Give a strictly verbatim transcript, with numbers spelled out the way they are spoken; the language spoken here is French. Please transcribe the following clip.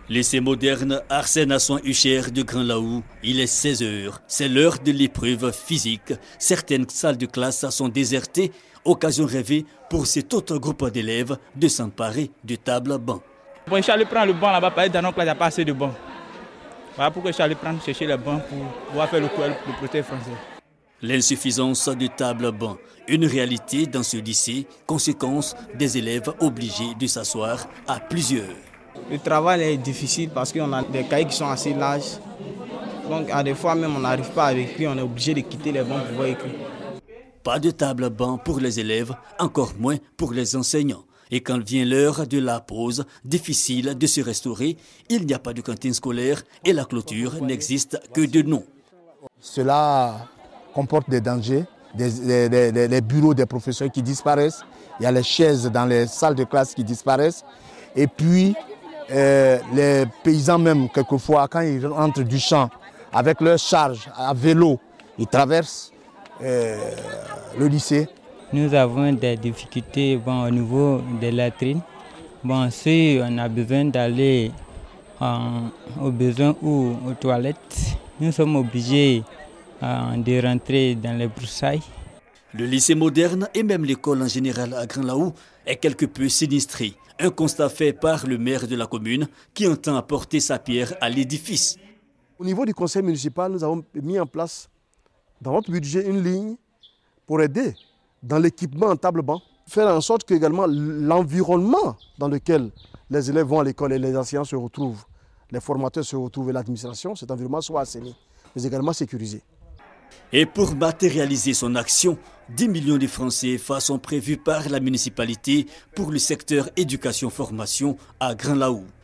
Lycée moderne Arsène Assoin Huchère de Grand Laou, il est seize heures. C'est l'heure de l'épreuve physique. Certaines salles de classe sont désertées, occasion rêvée pour cet autre groupe d'élèves de s'emparer de tables bancs. Bon, Charles prend le banc là-bas, parce que dans nos classes, il n'y a pas assez de bancs. Voilà pourquoi Charles prend chercher les bancs pour pouvoir faire le cours le protège français. L'insuffisance de tables bancs, une réalité dans ce lycée, conséquence des élèves obligés de s'asseoir à plusieurs. Le travail est difficile parce qu'on a des cahiers qui sont assez larges. Donc à des fois même on n'arrive pas à écrire, on est obligé de quitter les bancs pour pouvoir écrire. Pas de table banc pour les élèves, encore moins pour les enseignants. Et quand vient l'heure de la pause, difficile de se restaurer, il n'y a pas de cantine scolaire et la clôture n'existe que de nom. Cela comporte des dangers, des, des, des, les bureaux des professeurs qui disparaissent, il y a les chaises dans les salles de classe qui disparaissent, et puis euh, les paysans même, quelquefois, quand ils rentrent du champ avec leur charge à vélo, ils traversent euh, le lycée. Nous avons des difficultés bon, au niveau des latrines. Bon, si on a besoin d'aller aux besoins ou aux toilettes, nous sommes obligés euh, de rentrer dans les broussailles. Le lycée moderne et même l'école en général à Grand Laou est quelque peu sinistré. Un constat fait par le maire de la commune qui entend apporter sa pierre à l'édifice. Au niveau du conseil municipal, nous avons mis en place dans notre budget une ligne pour aider dans l'équipement en table-banc, faire en sorte que également l'environnement dans lequel les élèves vont à l'école et les enseignants se retrouvent, les formateurs se retrouvent et l'administration, cet environnement soit assaini, mais également sécurisé. Et pour matérialiser son action, dix millions de francs C F A sont prévus par la municipalité pour le secteur éducation-formation à Grand Laou.